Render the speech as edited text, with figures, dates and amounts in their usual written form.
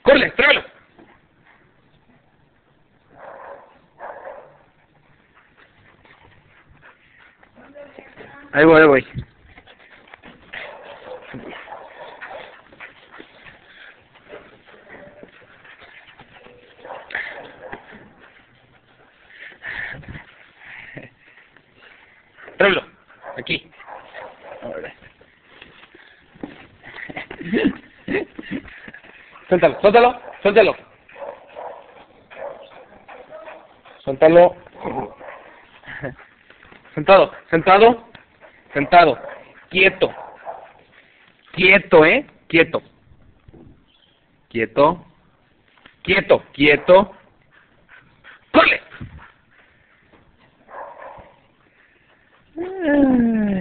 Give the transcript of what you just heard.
¡Córrele! ¡Tráelo! Ahí voy, ahí voy. Tráelo. Aquí. Ahora. Suéltalo, suéltalo, suéltalo. Suéltalo. Sentado, sentado, sentado. Quieto. Quieto, quieto. Quieto. Quieto, quieto. ¡Corre!